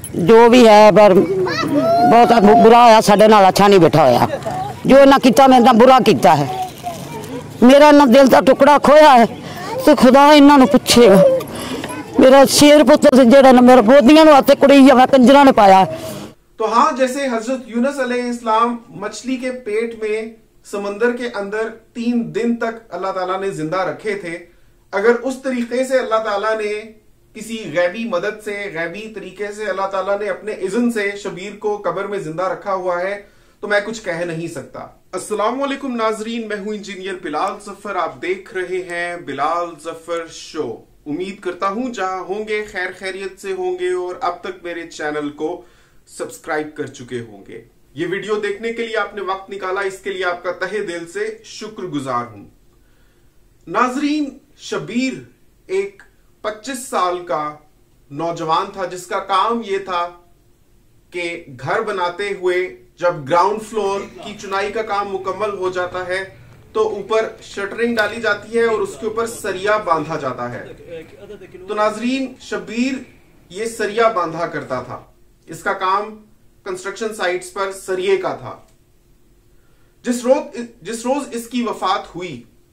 जो भी है पर बहुत बुरा होया, साडे नाल अच्छा नहीं बैठा होया। जो इन्हें किया मेरे नाल बुरा किया है, मेरा इन्हें दिल का टुकड़ा खोया है तो खुदा इन्होंने पूछेगा। मेरा शेर पुत्र जेड़ा मेरे बोदियां हाथ कुड़ी कंजरा ने पाया। तो हाँ, जैसे हजरत यूनुस अलैहिस्सलाम मछली के पेट में समंदर के अंदर 3 दिन तक अल्लाह ताला ने जिंदा रखे थे, अगर उस तरीके से अल्लाह ताला ने किसी गैबी मदद से, गैबी तरीके से अल्लाह ताला ने अपने इज़्न से शबीर को कब्र में जिंदा रखा हुआ है तो मैं कुछ कह नहीं सकता। अस्सलाम वालेकुम नाजरीन, मैं हूं इंजीनियर बिलाल जफर, आप देख रहे हैं बिलाल जफर शो। उम्मीद करता हूं जहां होंगे खैर खैरियत से होंगे और अब तक मेरे चैनल को सब्सक्राइब कर चुके होंगे। ये वीडियो देखने के लिए आपने वक्त निकाला, इसके लिए आपका तहे दिल से शुक्रगुजार हूं। नाजरीन, शबीर एक 25 साल का नौजवान था जिसका काम यह था कि घर बनाते हुए जब ग्राउंड फ्लोर की चुनाई का काम मुकम्मल हो जाता है तो ऊपर शटरिंग डाली जाती है और उसके ऊपर सरिया बांधा जाता है। तो नाजरीन, शबीर ये सरिया बांधा करता था। इसका काम कंस्ट्रक्शन साइट्स पर सरिये का था। जिस रोज इसकी वफात हुई,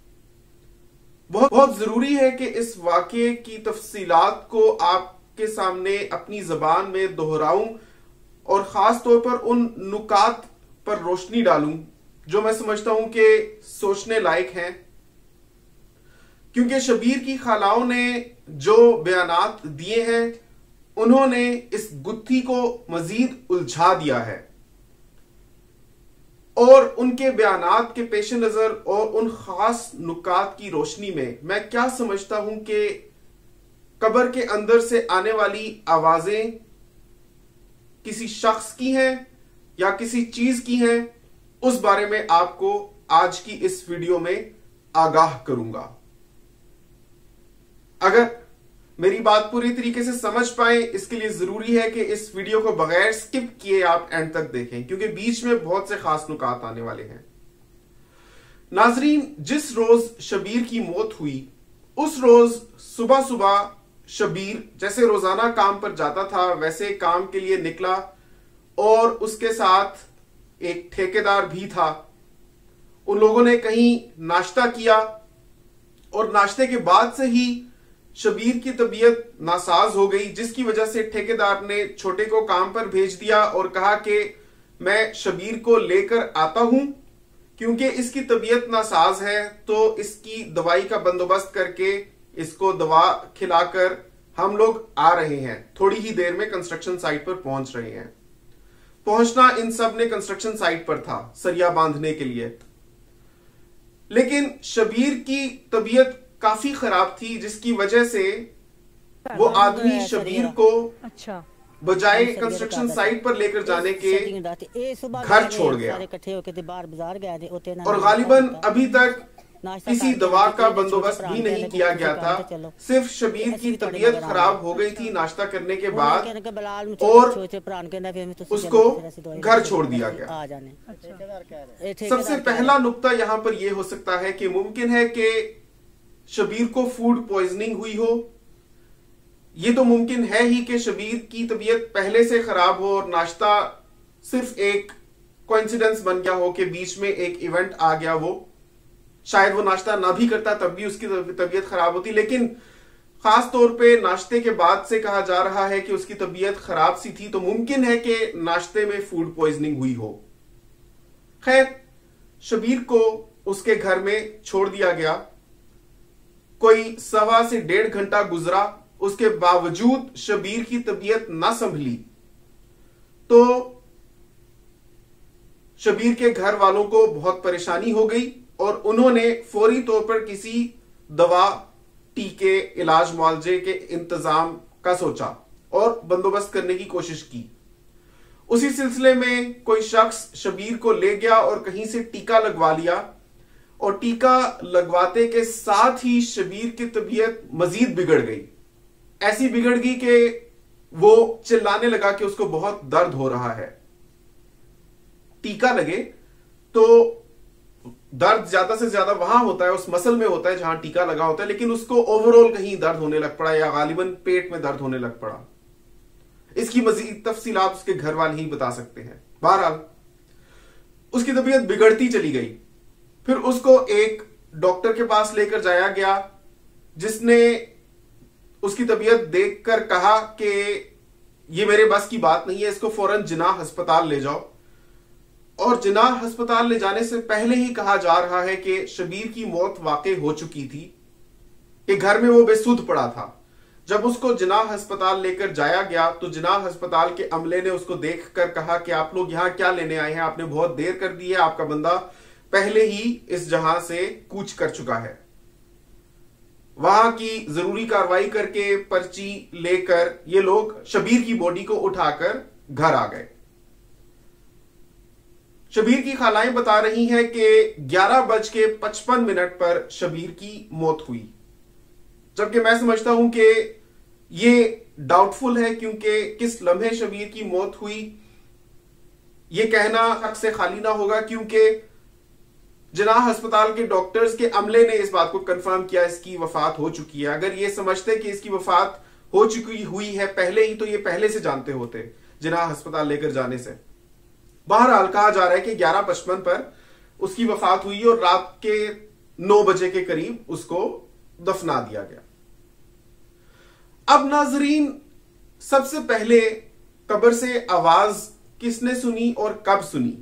बहुत जरूरी है कि इस वाकये की तफसीलात को आपके सामने अपनी जबान में दोहराऊं और खास तौर पर उन नुकात पर रोशनी डालूं जो मैं समझता हूं कि सोचने लायक हैं, क्योंकि शबीर की खालाओं ने जो बयानात दिए हैं उन्होंने इस गुत्थी को मजीद उलझा दिया है और उनके बयानात के पेश नजर और उन खास नुकात की रोशनी में मैं क्या समझता हूं कि कब्र के अंदर से आने वाली आवाजें किसी शख्स की हैं या किसी चीज की हैं, उस बारे में आपको आज की इस वीडियो में आगाह करूंगा। अगर मेरी बात पूरी तरीके से समझ पाए, इसके लिए जरूरी है कि इस वीडियो को बगैर स्किप किए आप एंड तक देखें, क्योंकि बीच में बहुत से खास नुकात आने वाले हैं। नाजरीन, जिस रोज शबीर की मौत हुई उस रोज सुबह सुबह शबीर जैसे रोजाना काम पर जाता था वैसे काम के लिए निकला और उसके साथ एक ठेकेदार भी था। उन लोगों ने कहीं नाश्ता किया और नाश्ते के बाद से ही शबीर की तबीयत नासाज हो गई, जिसकी वजह से ठेकेदार ने छोटे को काम पर भेज दिया और कहा कि मैं शबीर को लेकर आता हूं, क्योंकि इसकी तबीयत नासाज है तो इसकी दवाई का बंदोबस्त करके इसको दवा खिलाकर हम लोग आ रहे हैं। थोड़ी ही देर में कंस्ट्रक्शन साइट पर पहुंच रहे हैं। पहुंचना इन सब ने कंस्ट्रक्शन साइट पर था सरिया बांधने के लिए, लेकिन शबीर की तबीयत काफी खराब थी, जिसकी वजह से वो आदमी शबीर को बजाय कंस्ट्रक्शन साइट पर लेकर जाने के घर छोड़ गया और गालिबन अभी तक किसी दवा का बंदोबस्त भी नहीं किया गया था। सिर्फ शबीर की तबीयत खराब हो गई थी नाश्ता करने के बाद और उसको घर छोड़ दिया गया। सबसे पहला नुक्ता यहां पर यह हो सकता है कि मुमकिन है कि शबीर को फूड पॉइजनिंग हुई हो। यह तो मुमकिन है ही कि शबीर की तबीयत पहले से खराब हो और नाश्ता सिर्फ एक कोइंसिडेंस बन गया हो कि बीच में एक इवेंट आ गया, वो शायद वो नाश्ता ना भी करता तब भी उसकी तबीयत खराब होती, लेकिन खास तौर पे नाश्ते के बाद से कहा जा रहा है कि उसकी तबीयत खराब सी थी, तो मुमकिन है कि नाश्ते में फूड पॉइजनिंग हुई हो। खैर, शबीर को उसके घर में छोड़ दिया गया। कोई 1.25 से 1.5 घंटा गुजरा, उसके बावजूद शबीर की तबीयत ना संभली तो शबीर के घर वालों को बहुत परेशानी हो गई और उन्होंने फौरी तौर पर किसी दवा, टीके, इलाज मुआवजे के इंतजाम का सोचा और बंदोबस्त करने की कोशिश की। उसी सिलसिले में कोई शख्स शबीर को ले गया और कहीं से टीका लगवा लिया और टीका लगवाते के साथ ही शबीर की तबीयत मजीद बिगड़ गई। ऐसी बिगड़ गई कि वो चिल्लाने लगा कि उसको बहुत दर्द हो रहा है। टीका लगे तो दर्द ज्यादा से ज्यादा वहां होता है, उस मसल में होता है जहां टीका लगा होता है, लेकिन उसको ओवरऑल कहीं दर्द होने लग पड़ा या गालिबन पेट में दर्द होने लग पड़ा। इसकी मजीद तफसीलात उसके घर वाले ही बता सकते हैं। बहरहाल उसकी तबीयत बिगड़ती चली गई। फिर उसको एक डॉक्टर के पास लेकर जाया गया, जिसने उसकी तबीयत देखकर कहा कि ये मेरे बस की बात नहीं है, इसको फौरन जिनाह अस्पताल ले जाओ। और जिनाह अस्पताल ले जाने से पहले ही कहा जा रहा है कि शबीर की मौत वाकई हो चुकी थी, कि घर में वो बेसुध पड़ा था। जब उसको जिनाह अस्पताल लेकर जाया गया तो जिनाह अस्पताल के अमले ने उसको देखकर कहा कि आप लोग यहां क्या लेने आए हैं, आपने बहुत देर कर दी है, आपका बंदा पहले ही इस जहां से कूच कर चुका है। वहां की जरूरी कार्रवाई करके पर्ची लेकर ये लोग शबीर की बॉडी को उठाकर घर आ गए। शबीर की खालाएं बता रही हैं कि 11:55 पर शबीर की मौत हुई, जबकि मैं समझता हूं कि ये डाउटफुल है, क्योंकि किस लम्हे शबीर की मौत हुई ये कहना हक से खाली ना होगा, क्योंकि जिनाह अस्पताल के डॉक्टर्स के अमले ने इस बात को कंफर्म किया इसकी वफात हो चुकी है। अगर ये समझते कि इसकी वफात हो चुकी हुई है पहले ही, तो ये पहले से जानते होते जिनाह अस्पताल लेकर जाने से। बहरहाल कहा जा रहा है कि 11:55 पर उसकी वफात हुई और रात के 9 बजे के करीब उसको दफना दिया गया। अब नाजरीन, सबसे पहले कब्र से आवाज किसने सुनी और कब सुनी,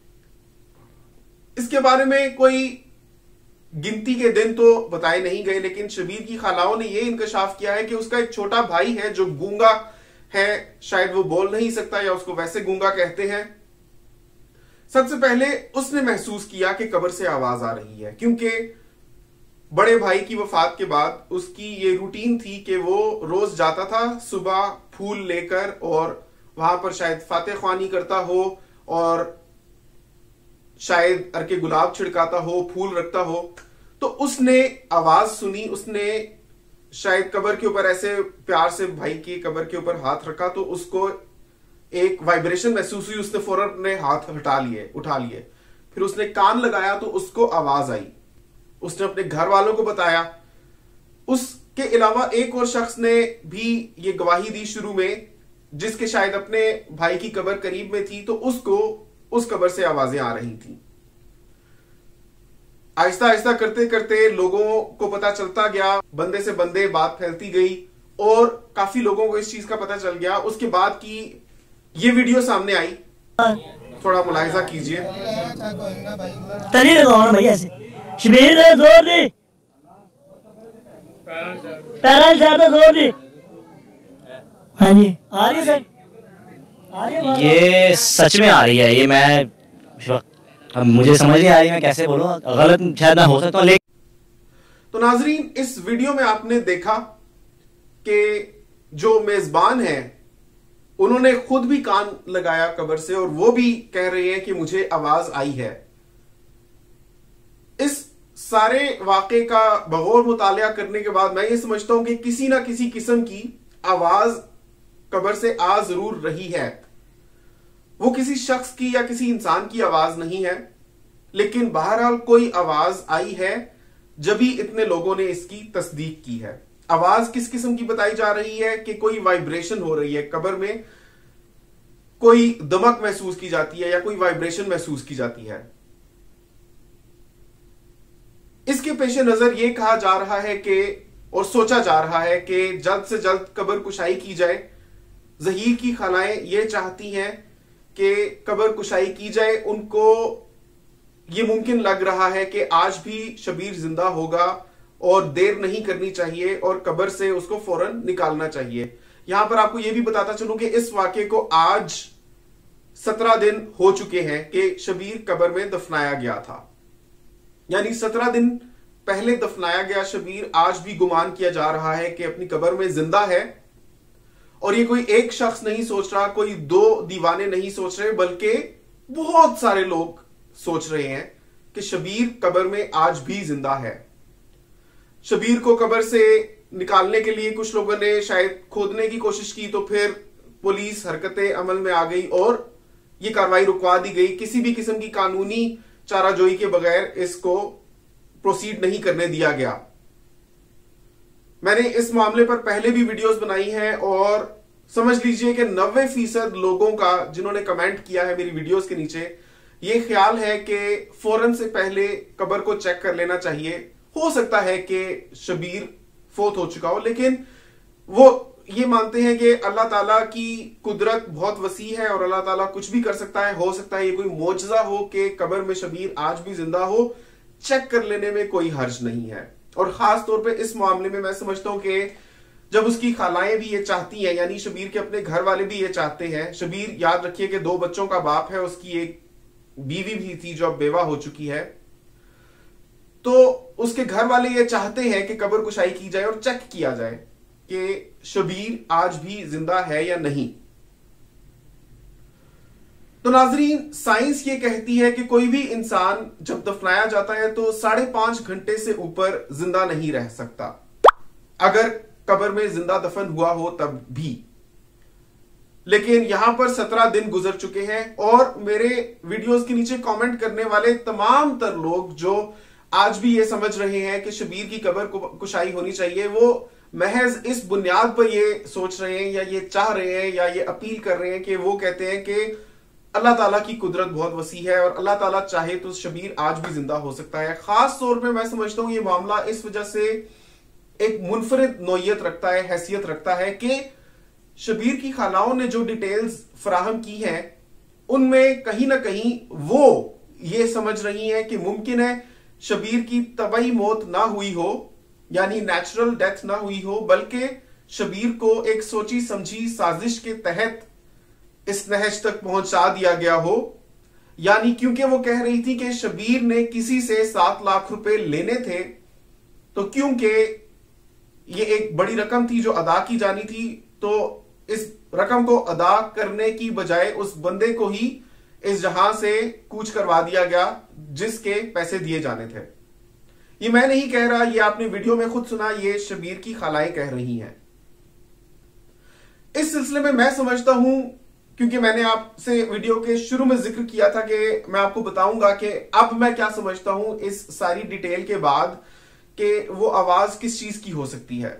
इसके बारे में कोई गिनती के दिन तो बताए नहीं गए, लेकिन शबीर की खालाओं ने यह इंकशाफ किया है कि उसका एक छोटा भाई है जो गूंगा है, शायद वो बोल नहीं सकता या उसको वैसे गूंगा कहते हैं। सबसे पहले उसने महसूस किया कि कब्र से आवाज आ रही है, क्योंकि बड़े भाई की वफात के बाद उसकी ये रूटीन थी कि वो रोज जाता था सुबह फूल लेकर, और वहां पर शायद फातिह ख्वानी करता हो और शायद अर्के गुलाब छिड़काता हो, फूल रखता हो। तो उसने आवाज सुनी, उसने शायद कब्र के ऊपर ऐसे प्यार से भाई की कब्र के ऊपर हाथ रखा तो उसको एक वाइब्रेशन महसूस हुई, उसने फौरन अपने हाथ उठा लिए। फिर उसने कान लगाया तो उसको आवाज आई, उसने अपने घर वालों को बताया। उसके अलावा एक और शख्स ने भी ये गवाही दी शुरू में, जिसके शायद अपने भाई की कब्र करीब में थी, तो उसको उस कब्र से आवाजें आ रही थी। आहिस्ता आहिस्ता करते करते लोगों को पता चलता गया, बंदे से बंदे बात फैलती गई और काफी लोगों को इस चीज का पता चल गया। उसके बाद की ये वीडियो सामने आई, थोड़ा मुलाहिजा कीजिए। शबीर ने जोर दी, पैराल ज्यादा जोर दी। हाँ जी, आ रही है सर, आ रही है। ये सच में आ रही है, ये मैं अब मुझे समझ नहीं आ रही, मैं कैसे बोलूं, गलत शायद ना हो सकता हूं। तो नाजरीन, इस वीडियो में आपने देखा कि जो मेजबान है उन्होंने खुद भी कान लगाया कब्र से और वो भी कह रहे हैं कि मुझे आवाज आई है। इस सारे वाकये का बगौर मुतालिया करने के बाद मैं ये समझता हूं कि किसी ना किसी किस्म की आवाज कब्र से आ जरूर रही है। वो किसी शख्स की या किसी इंसान की आवाज नहीं है, लेकिन बहरहाल कोई आवाज आई है, जभी इतने लोगों ने इसकी तस्दीक की है। आवाज किस किस्म की बताई जा रही है कि कोई वाइब्रेशन हो रही है, कब्र में कोई दमक महसूस की जाती है या कोई वाइब्रेशन महसूस की जाती है। इसके पेश नजर यह कहा जा रहा है कि और सोचा जा रहा है कि जल्द से जल्द कब्र कुशाई की जाए। ज़हीर की खालाएं ये चाहती हैं कि कब्र कुशाई की जाए। उनको ये मुमकिन लग रहा है कि आज भी शबीर जिंदा होगा और देर नहीं करनी चाहिए और कब्र से उसको फौरन निकालना चाहिए। यहां पर आपको यह भी बताता चलूं कि इस वाकये को आज 17 दिन हो चुके हैं कि शबीर कब्र में दफनाया गया था, यानी 17 दिन पहले दफनाया गया शबीर आज भी गुमान किया जा रहा है कि अपनी कब्र में जिंदा है। और ये कोई एक शख्स नहीं सोच रहा, कोई दो दीवाने नहीं सोच रहे, बल्कि बहुत सारे लोग सोच रहे हैं कि शबीर कब्र में आज भी जिंदा है। शबीर को कब्र से निकालने के लिए कुछ लोगों ने शायद खोदने की कोशिश की, तो फिर पुलिस हरकतें अमल में आ गई और यह कार्रवाई रुकवा दी गई। किसी भी किस्म की कानूनी चाराजोई के बगैर इसको प्रोसीड नहीं करने दिया गया। मैंने इस मामले पर पहले भी वीडियोस बनाई हैं और समझ लीजिए कि 90% लोगों का जिन्होंने कमेंट किया है मेरी वीडियोस के नीचे, ये ख्याल है कि फौरन से पहले कब्र को चेक कर लेना चाहिए। हो सकता है कि शबीर फोत हो चुका हो, लेकिन वो ये मानते हैं कि अल्लाह ताला की कुदरत बहुत वसी है और अल्लाह ताला कुछ भी कर सकता है। हो सकता है ये कोई मौजज़ा हो कि कब्र में शबीर आज भी जिंदा हो, चेक कर लेने में कोई हर्ज नहीं है। और खास तौर पे इस मामले में मैं समझता हूं कि जब उसकी खालाएं भी ये चाहती हैं, यानी शबीर के अपने घर वाले भी ये चाहते हैं। शबीर याद रखिए कि 2 बच्चों का बाप है, उसकी एक बीवी भी थी जो अब बेवा हो चुकी है। तो उसके घर वाले ये चाहते हैं कि कब्र कुशाई की जाए और चेक किया जाए कि शबीर आज भी जिंदा है या नहीं। तो नाजरीन, साइंस ये कहती है कि कोई भी इंसान जब दफनाया जाता है तो 5.5 घंटे से ऊपर जिंदा नहीं रह सकता, अगर कब्र में जिंदा दफन हुआ हो तब भी। लेकिन यहां पर 17 दिन गुजर चुके हैं और मेरे वीडियोस के नीचे कमेंट करने वाले तमाम तर लोग जो आज भी ये समझ रहे हैं कि शबीर की कब्र कुशाई होनी चाहिए, वो महज इस बुनियाद पर ये सोच रहे हैं या ये चाह रहे हैं या ये अपील कर रहे हैं कि वो कहते हैं कि अल्लाह ताला की कुदरत बहुत वसी है और अल्लाह ताला चाहे तो शबीर आज भी जिंदा हो सकता है। खास तौर पे मैं समझता हूं ये मामला इस वजह से एक मुनफरिद नौयत रखता है, हैसियत रखता है कि शबीर की खालाओं ने जो डिटेल्स फराहम की हैं उनमें कहीं ना कहीं वो ये समझ रही हैं कि मुमकिन है शबीर की तबाही मौत ना हुई हो, यानी नेचुरल डेथ ना हुई हो, बल्कि शबीर को एक सोची समझी साजिश के तहत इस नहज तक पहुंचा दिया गया हो। यानी क्योंकि वो कह रही थी कि शबीर ने किसी से 7 लाख रुपए लेने थे, तो क्योंकि ये एक बड़ी रकम थी जो अदा की जानी थी, तो इस रकम को अदा करने की बजाय उस बंदे को ही इस जहां से कूच करवा दिया गया जिसके पैसे दिए जाने थे। ये मैं नहीं कह रहा, ये आपने वीडियो में खुद सुना, ये शबीर की खालाएं कह रही हैं। इस सिलसिले में मैं समझता हूं, क्योंकि मैंने आपसे वीडियो के शुरू में जिक्र किया था कि मैं आपको बताऊंगा कि अब मैं क्या समझता हूं इस सारी डिटेल के बाद कि वो आवाज किस चीज की हो सकती है।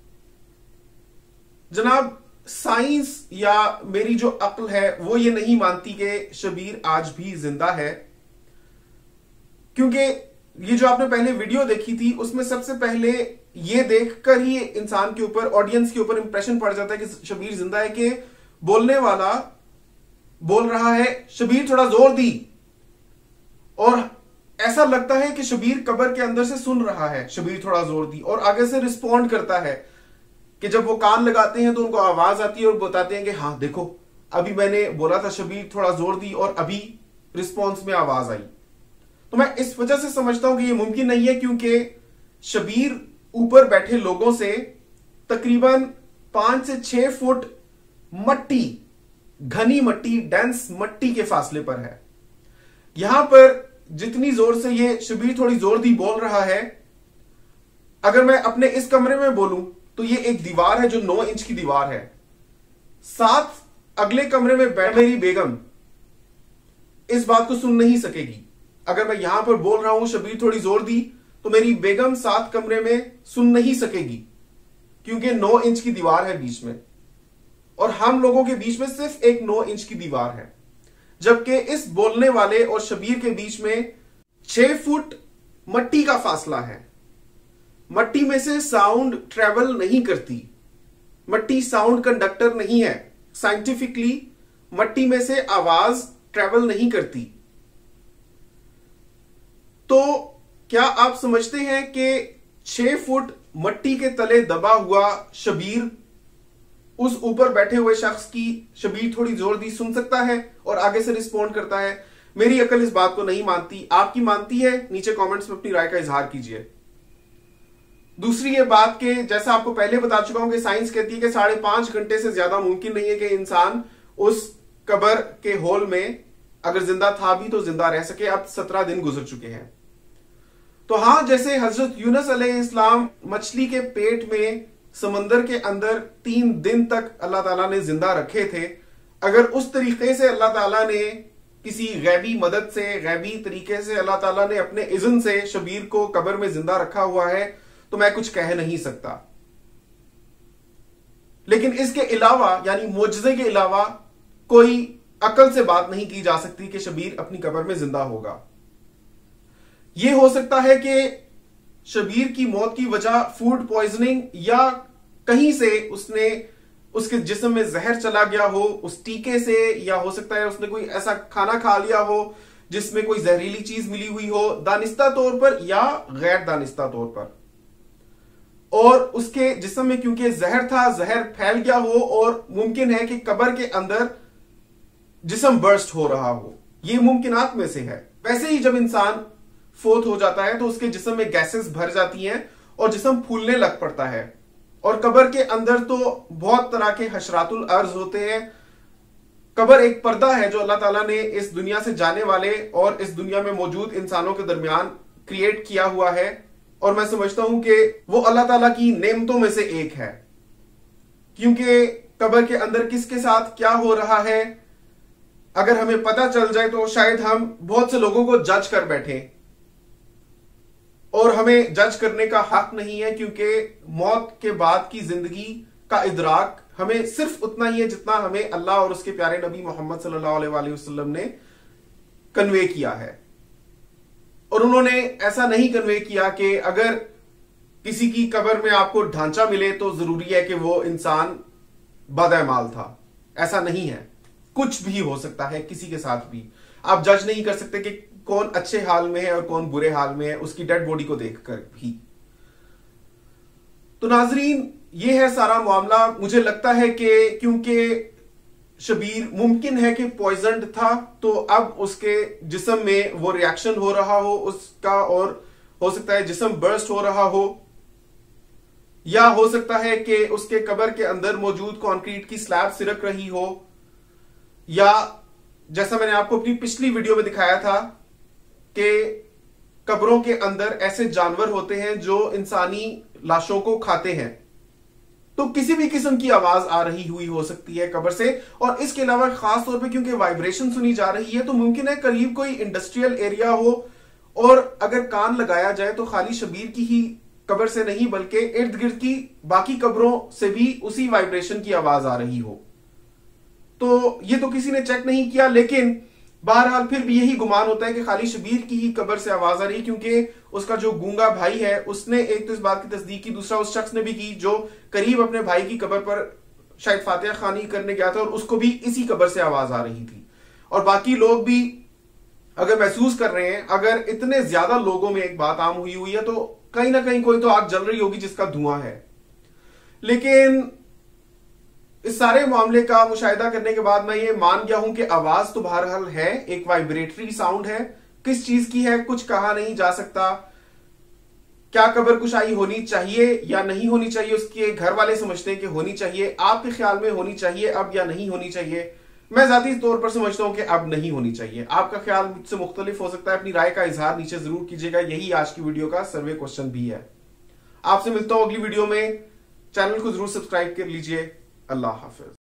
जनाब, साइंस या मेरी जो अक्ल है वो ये नहीं मानती कि शबीर आज भी जिंदा है, क्योंकि ये जो आपने पहले वीडियो देखी थी उसमें सबसे पहले ये देखकर ही इंसान के ऊपर, ऑडियंस के ऊपर इंप्रेशन पड़ जाता है कि शबीर जिंदा है, कि बोलने वाला बोल रहा है शबीर थोड़ा जोर दी, और ऐसा लगता है कि शबीर कब्र के अंदर से सुन रहा है शबीर थोड़ा जोर दी, और आगे से रिस्पॉन्ड करता है कि जब वो कान लगाते हैं तो उनको आवाज आती है और बताते हैं कि हाँ देखो अभी मैंने बोला था शबीर थोड़ा जोर दी और अभी रिस्पॉन्स में आवाज आई। तो मैं इस वजह से समझता हूं कि ये मुमकिन नहीं है, क्योंकि शबीर ऊपर बैठे लोगों से तकरीबन 5 से 6 फुट मट्टी, घनी मट्टी, डेंस मट्टी के फासले पर है। यहां पर जितनी जोर से ये शबीर थोड़ी जोर दी बोल रहा है, अगर मैं अपने इस कमरे में बोलूं तो ये एक दीवार है जो 9 इंच की दीवार है, साथ अगले कमरे में बैठ मेरी बेगम इस बात को सुन नहीं सकेगी। अगर मैं यहां पर बोल रहा हूं शबीर थोड़ी जोर दी, तो मेरी बेगम साथ कमरे में सुन नहीं सकेगी, क्योंकि 9 इंच की दीवार है बीच में, और हम लोगों के बीच में सिर्फ एक 9 इंच की दीवार है, जबकि इस बोलने वाले और शबीर के बीच में 6 फुट मट्टी का फासला है। मट्टी में से साउंड ट्रेवल नहीं करती, मट्टी साउंड कंडक्टर नहीं है। साइंटिफिकली मट्टी में से आवाज ट्रेवल नहीं करती। तो क्या आप समझते हैं कि 6 फुट मट्टी के तले दबा हुआ शबीर उस ऊपर बैठे हुए शख्स की शबीर थोड़ी जोर दी सुन सकता है और आगे से रिस्पॉन्ड करता है? मेरी अकल इस बात को नहीं मानती। आपकी मानती है? नीचे कमेंट्स में अपनी राय का इजहार कीजिए। दूसरी ये बात कि जैसा आपको पहले बता चुका हूं कि साइंस कहती है कि 5.5 घंटे से ज्यादा मुमकिन नहीं है कि इंसान उस कब्र के होल में अगर जिंदा था भी तो जिंदा रह सके। अब 17 दिन गुजर चुके हैं। तो हां, जैसे हजरत यूनुस अलैहिस्सलाम मछली के पेट में समंदर के अंदर 3 दिन तक अल्लाह ताला ने जिंदा रखे थे, अगर उस तरीके से अल्लाह ताला ने किसी गैबी मदद से, गैबी तरीके से अल्लाह ताला ने अपने इज़्न से शबीर को कब्र में जिंदा रखा हुआ है, तो मैं कुछ कह नहीं सकता। लेकिन इसके अलावा यानी मोजज़े के अलावा कोई अकल से बात नहीं की जा सकती कि शबीर अपनी कब्र में जिंदा होगा। यह हो सकता है कि शबीर की मौत की वजह फूड पॉइजनिंग या कहीं से उसके जिस्म में जहर चला गया हो उस टीके से, या हो सकता है उसने कोई ऐसा खाना खा लिया हो जिसमें कोई जहरीली चीज मिली हुई हो, दानिस्ता तौर पर या गैर दानिस्ता तौर पर, और उसके जिस्म में क्योंकि जहर था, जहर फैल गया हो और मुमकिन है कि कब्र के अंदर जिस्म बर्स्ट हो रहा हो। यह मुमकिनात में से है। वैसे ही जब इंसान फोत हो जाता है तो उसके जिस्म में गैसेस भर जाती हैं और जिस्म फूलने लग पड़ता है। और कब्र के अंदर तो बहुत तरह के हशरातुल अर्ज होते हैं। कब्र एक पर्दा है जो अल्लाह ताला ने इस दुनिया से जाने वाले और इस दुनिया में मौजूद इंसानों के दरमियान क्रिएट किया हुआ है, और मैं समझता हूं कि वो अल्लाह ताला की नेमतों में से एक है। क्योंकि कब्र के अंदर किसके साथ क्या हो रहा है अगर हमें पता चल जाए तो शायद हम बहुत से लोगों को जज कर बैठे, और हमें जज करने का हक नहीं है, क्योंकि मौत के बाद की जिंदगी का इदराक हमें सिर्फ उतना ही है जितना हमें अल्लाह और उसके प्यारे नबी मोहम्मद सल्लल्लाहु अलैहि वसल्लम ने कन्वे किया है। और उन्होंने ऐसा नहीं कन्वे किया कि अगर किसी की कब्र में आपको ढांचा मिले तो जरूरी है कि वो इंसान बदअमाल था। ऐसा नहीं है, कुछ भी हो सकता है किसी के साथ भी। आप जज नहीं कर सकते कि कौन अच्छे हाल में है और कौन बुरे हाल में है उसकी डेड बॉडी को देखकर भी। तो नाजरीन, ये है सारा मामला। मुझे लगता है कि क्योंकि शबीर मुमकिन है कि पॉइजन्ड था, तो अब उसके जिस्म में वो रिएक्शन हो रहा हो उसका, और हो सकता है जिस्म बर्स्ट हो रहा हो, या हो सकता है कि उसके कब्र के अंदर मौजूद कंक्रीट की स्लैब सिरक रही हो, या जैसा मैंने आपको अपनी पिछली वीडियो में दिखाया था कि कब्रों के अंदर ऐसे जानवर होते हैं जो इंसानी लाशों को खाते हैं। तो किसी भी किस्म की आवाज आ रही हुई हो सकती है कब्र से। और इसके अलावा खास तौर पे क्योंकि वाइब्रेशन सुनी जा रही है तो मुमकिन है करीब कोई इंडस्ट्रियल एरिया हो, और अगर कान लगाया जाए तो खाली शबीर की ही कब्र से नहीं बल्कि इर्द गिर्द की बाकी कब्रों से भी उसी वाइब्रेशन की आवाज आ रही हो। तो ये तो किसी ने चेक नहीं किया, लेकिन बहरहाल फिर भी यही गुमान होता है कि खाली शबीर की ही कब्र से आवाज आ रही, क्योंकि उसका जो गूंगा भाई है उसने एक तो इस बात की तस्दीक की, दूसरा उस शख्स ने भी की जो करीब अपने भाई की कब्र पर शायद फातिहा खानी करने गया था और उसको भी इसी कब्र से आवाज आ रही थी। और बाकी लोग भी अगर महसूस कर रहे हैं, अगर इतने ज्यादा लोगों में एक बात आम हुई है तो कहीं ना कहीं कोई तो आग जल रही होगी जिसका धुआं है। लेकिन इस सारे मामले का मुशाहिदा करने के बाद मैं ये मान गया हूं कि आवाज तो बहरहाल है, एक वाइब्रेटरी साउंड है। किस चीज की है कुछ कहा नहीं जा सकता। क्या कब्र कुशाई होनी चाहिए या नहीं होनी चाहिए, उसके घर वाले समझते हैं कि होनी चाहिए। आपके ख्याल में होनी चाहिए अब या नहीं होनी चाहिए? मैं जाती तौर पर समझता हूं कि अब नहीं होनी चाहिए। आपका ख्याल मुझसे मुख्तलिफ हो सकता है। अपनी राय का इजहार नीचे जरूर कीजिएगा। यही आज की वीडियो का सर्वे क्वेश्चन भी है। आपसे मिलता हूं अगली वीडियो में। चैनल को जरूर सब्सक्राइब कर लीजिए। अल्लाह हाफिज।